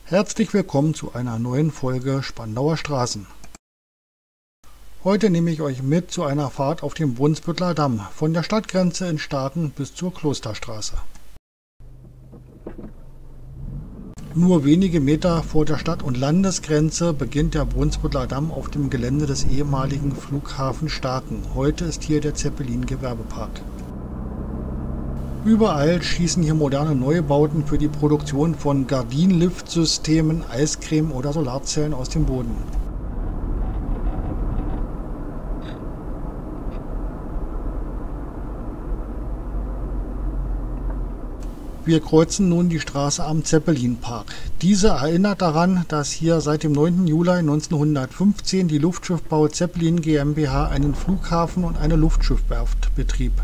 Herzlich willkommen zu einer neuen Folge Spandauer Straßen. Heute nehme ich euch mit zu einer Fahrt auf dem Brunsbütteler Damm, von der Stadtgrenze in Staaken bis zur Klosterstraße. Nur wenige Meter vor der Stadt- und Landesgrenze beginnt der Brunsbütteler Damm auf dem Gelände des ehemaligen Flughafens Staaken. Heute ist hier der Zeppelin-Gewerbepark. Überall schießen hier moderne Neubauten für die Produktion von Gardinen-Liftsystemen, Eiscreme oder Solarzellen aus dem Boden. Wir kreuzen nun die Straße am Zeppelin-Park. Diese erinnert daran, dass hier seit dem 9. Juli 1915 die Luftschiffbau Zeppelin GmbH einen Flughafen und eine Luftschiffwerft betrieb.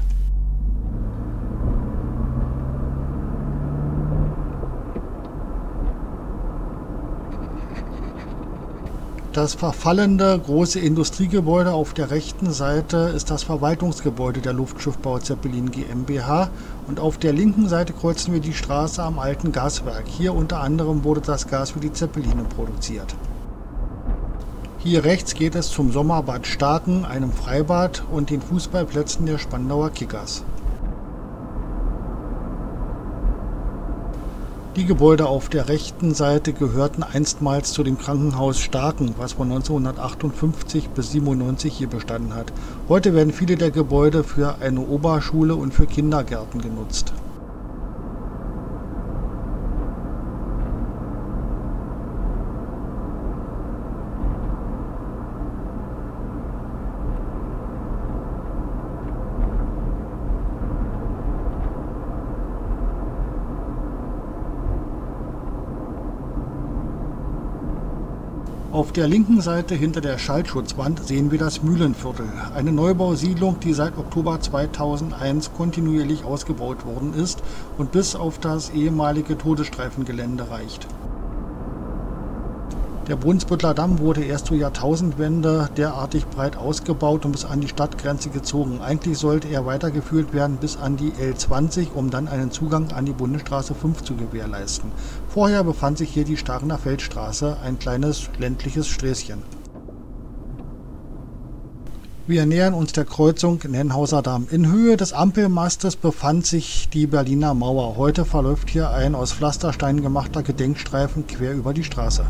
Das verfallende große Industriegebäude auf der rechten Seite ist das Verwaltungsgebäude der Luftschiffbau Zeppelin GmbH und auf der linken Seite kreuzen wir die Straße am alten Gaswerk. Hier unter anderem wurde das Gas für die Zeppeline produziert. Hier rechts geht es zum Sommerbad Staaken, einem Freibad und den Fußballplätzen der Spandauer Kickers. Die Gebäude auf der rechten Seite gehörten einstmals zu dem Krankenhaus Staaken, was von 1958 bis 1997 hier bestanden hat. Heute werden viele der Gebäude für eine Oberschule und für Kindergärten genutzt. Auf der linken Seite hinter der Schallschutzwand sehen wir das Mühlenviertel, eine Neubausiedlung, die seit Oktober 2001 kontinuierlich ausgebaut worden ist und bis auf das ehemalige Todesstreifengelände reicht. Der Brunsbütteler Damm wurde erst zur Jahrtausendwende derartig breit ausgebaut und bis an die Stadtgrenze gezogen. Eigentlich sollte er weitergeführt werden bis an die L20, um dann einen Zugang an die Bundesstraße 5 zu gewährleisten. Vorher befand sich hier die Staakener Feldstraße, ein kleines ländliches Sträßchen. Wir nähern uns der Kreuzung Nennhauser Damm. In Höhe des Ampelmastes befand sich die Berliner Mauer. Heute verläuft hier ein aus Pflasterstein gemachter Gedenkstreifen quer über die Straße.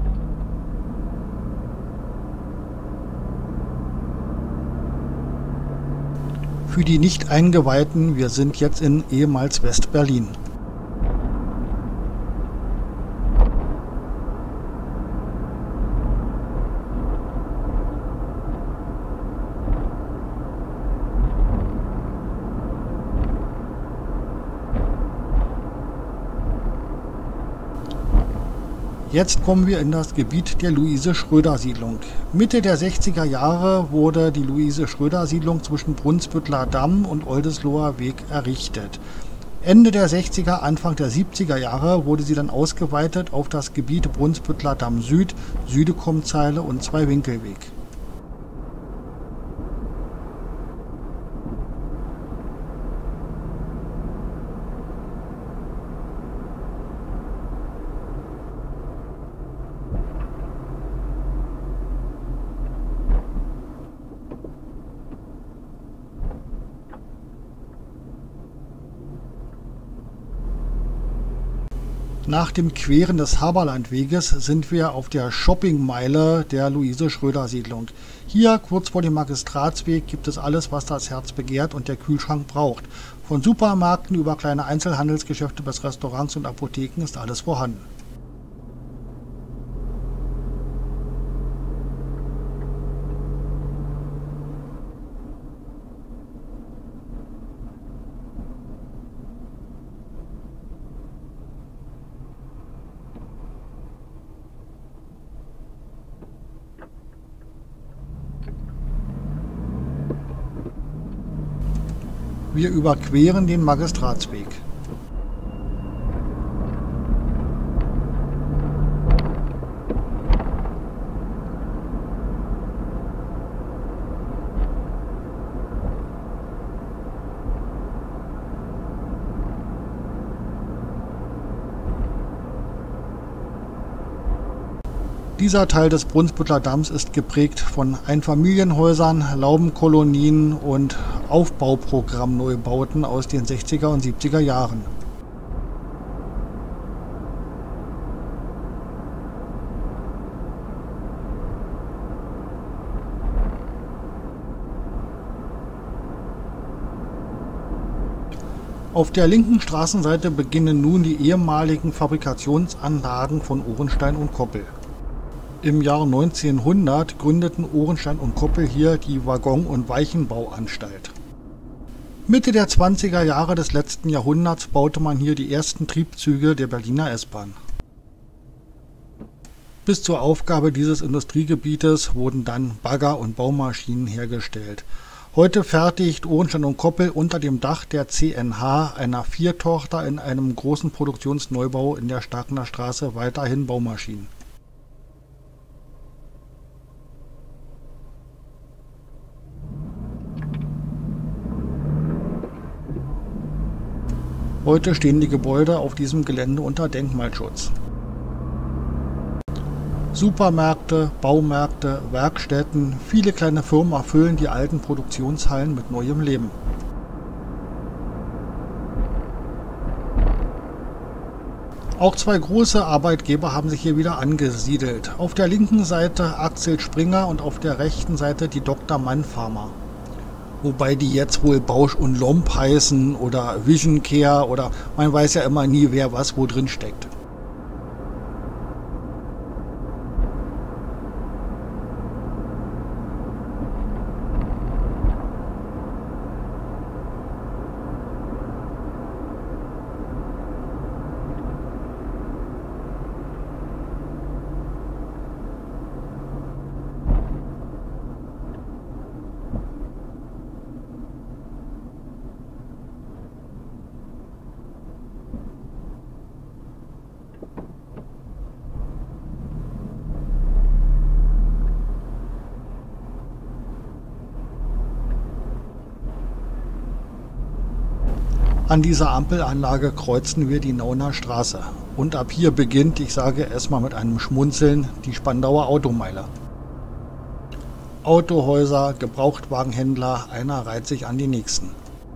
Für die Nicht-Eingeweihten, wir sind jetzt in ehemals West-Berlin. Jetzt kommen wir in das Gebiet der Luise-Schröder-Siedlung. Mitte der 60er Jahre wurde die Luise-Schröder-Siedlung zwischen Brunsbütteler Damm und Oldesloher Weg errichtet. Ende der 60er, Anfang der 70er Jahre wurde sie dann ausgeweitet auf das Gebiet Brunsbütteler Damm Süd, Südekommzeile und Zwei-Winkelweg. Nach dem Queren des Haberlandweges sind wir auf der Shoppingmeile der Luise-Schröder-Siedlung. Hier, kurz vor dem Magistratsweg, gibt es alles, was das Herz begehrt und der Kühlschrank braucht. Von Supermärkten über kleine Einzelhandelsgeschäfte bis Restaurants und Apotheken ist alles vorhanden. Wir überqueren den Magistratsweg. Dieser Teil des Brunsbütteler Damms ist geprägt von Einfamilienhäusern, Laubenkolonien und Aufbauprogrammneubauten aus den 60er und 70er Jahren. Auf der linken Straßenseite beginnen nun die ehemaligen Fabrikationsanlagen von Ohrenstein und Koppel. Im Jahr 1900 gründeten Ohrenstein und Koppel hier die Waggon- und Weichenbauanstalt. Mitte der 20er Jahre des letzten Jahrhunderts baute man hier die ersten Triebzüge der Berliner S-Bahn. Bis zur Aufgabe dieses Industriegebietes wurden dann Bagger und Baumaschinen hergestellt. Heute fertigt Ohrenstein und Koppel unter dem Dach der CNH, einer Viertochter, in einem großen Produktionsneubau in der Starkener Straße weiterhin Baumaschinen. Heute stehen die Gebäude auf diesem Gelände unter Denkmalschutz. Supermärkte, Baumärkte, Werkstätten, viele kleine Firmen erfüllen die alten Produktionshallen mit neuem Leben. Auch zwei große Arbeitgeber haben sich hier wieder angesiedelt. Auf der linken Seite Axel Springer und auf der rechten Seite die Dr. Mann Pharma. Wobei die jetzt wohl Bausch und Lomb heißen oder Vision Care oder man weiß ja immer nie, wer was wo drin steckt. An dieser Ampelanlage kreuzen wir die Nauener Straße. Und ab hier beginnt, ich sage erstmal mit einem Schmunzeln, die Spandauer Automeile. Autohäuser, Gebrauchtwagenhändler, einer reiht sich an die nächsten.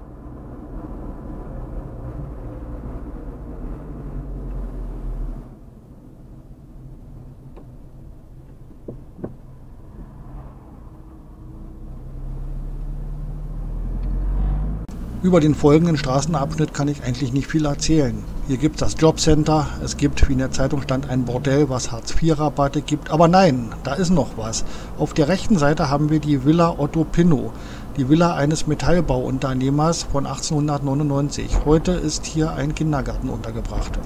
Über den folgenden Straßenabschnitt kann ich eigentlich nicht viel erzählen. Hier gibt es das Jobcenter, es gibt, wie in der Zeitung stand, ein Bordell, was Hartz-IV-Rabatte gibt. Aber nein, da ist noch was. Auf der rechten Seite haben wir die Villa Otto Pinnow, die Villa eines Metallbauunternehmers von 1899. Heute ist hier ein Kindergarten untergebracht.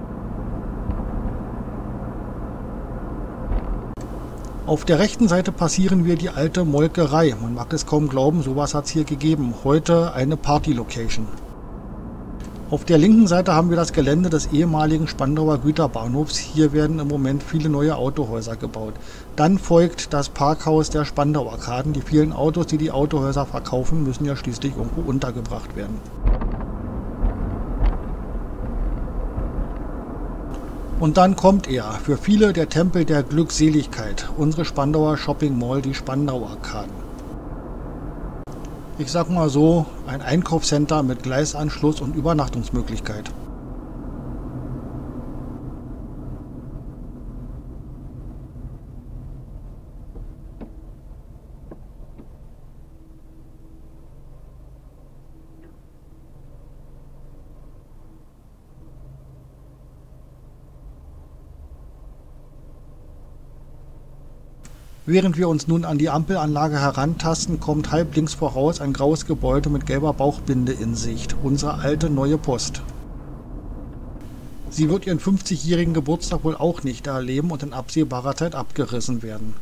Auf der rechten Seite passieren wir die alte Molkerei. Man mag es kaum glauben, sowas hat es hier gegeben. Heute eine Party-Location. Auf der linken Seite haben wir das Gelände des ehemaligen Spandauer Güterbahnhofs. Hier werden im Moment viele neue Autohäuser gebaut. Dann folgt das Parkhaus der Spandau Arkaden. Die vielen Autos, die die Autohäuser verkaufen, müssen ja schließlich irgendwo untergebracht werden. Und dann kommt er, für viele der Tempel der Glückseligkeit, unsere Spandauer Shopping Mall, die Spandau Arkaden. Ich sag mal so, ein Einkaufscenter mit Gleisanschluss und Übernachtungsmöglichkeit. Während wir uns nun an die Ampelanlage herantasten, kommt halb links voraus ein graues Gebäude mit gelber Bauchbinde in Sicht, unsere alte Neue Post. Sie wird ihren 50-jährigen Geburtstag wohl auch nicht erleben und in absehbarer Zeit abgerissen werden.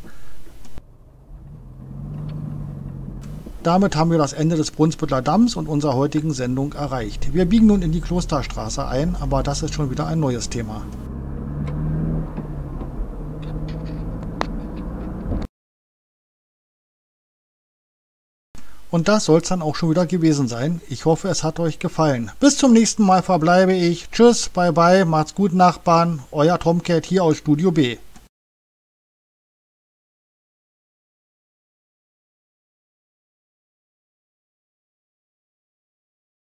Damit haben wir das Ende des Brunsbütteler Damms und unserer heutigen Sendung erreicht. Wir biegen nun in die Klosterstraße ein, aber das ist schon wieder ein neues Thema. Und das soll es dann auch schon wieder gewesen sein. Ich hoffe, es hat euch gefallen. Bis zum nächsten Mal verbleibe ich. Tschüss, bye bye, macht's gut, Nachbarn. Euer Tomcat hier aus Studio B.